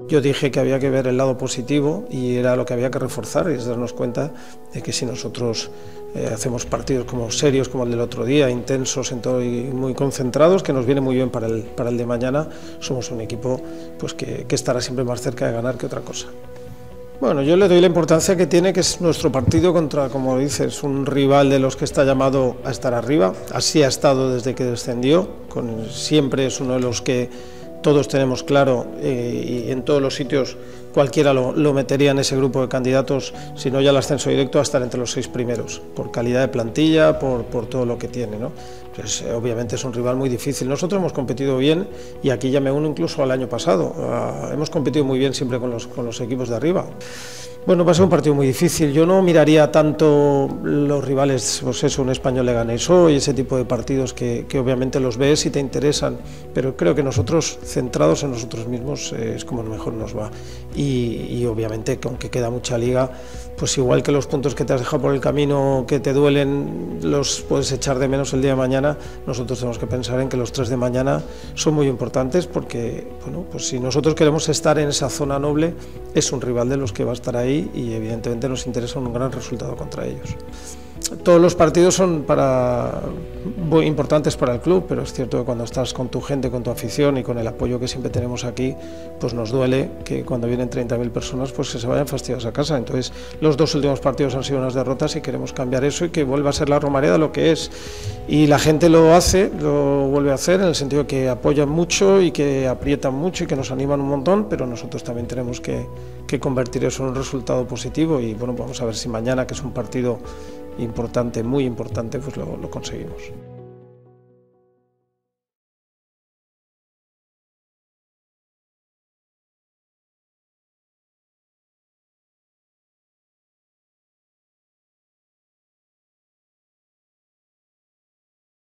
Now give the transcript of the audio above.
Yo dije que había que ver el lado positivo y era lo que había que reforzar, y es darnos cuenta de que si nosotros hacemos partidos como serios como el del otro día, intensos en todo y muy concentrados, que nos viene muy bien para el de mañana, somos un equipo pues que estará siempre más cerca de ganar que otra cosa. Bueno, yo le doy la importancia que tiene, que es nuestro partido contra, como dices, un rival de los que está llamado a estar arriba. Así ha estado desde que descendió, siempre es uno de los que todos tenemos claro, y en todos los sitios cualquiera lo metería en ese grupo de candidatos, si no ya el ascenso directo, a estar entre los 6 primeros, por calidad de plantilla, por todo lo que tiene, ¿no? Pues, obviamente es un rival muy difícil. Nosotros hemos competido bien, y aquí ya me uno incluso al año pasado, hemos competido muy bien siempre con los equipos de arriba. Bueno, va a ser un partido muy difícil. Yo no miraría tanto los rivales, pues eso, un Español Leganés hoy, ese tipo de partidos que obviamente los ves y te interesan, pero creo que nosotros, centrados en nosotros mismos, es como mejor nos va. Y obviamente, aunque queda mucha liga, pues igual que los puntos que te has dejado por el camino que te duelen, los puedes echar de menos el día de mañana, nosotros tenemos que pensar en que los 3 de mañana son muy importantes, porque bueno, pues si nosotros queremos estar en esa zona noble, es un rival de los que va a estar ahí, y evidentemente nos interesa un gran resultado contra ellos. Todos los partidos son muy importantes para el club, pero es cierto que cuando estás con tu gente, con tu afición y con el apoyo que siempre tenemos aquí, pues nos duele que cuando vienen 30.000 personas pues que se vayan fastidiados a casa. Entonces los 2 últimos partidos han sido unas derrotas y queremos cambiar eso y que vuelva a ser la Romareda lo que es. Y la gente lo vuelve a hacer en el sentido de que apoyan mucho y que aprietan mucho y que nos animan un montón, pero nosotros también tenemos que convertir eso en un resultado positivo, y bueno, vamos a ver si mañana, que es un partido importante, muy importante, pues lo conseguimos.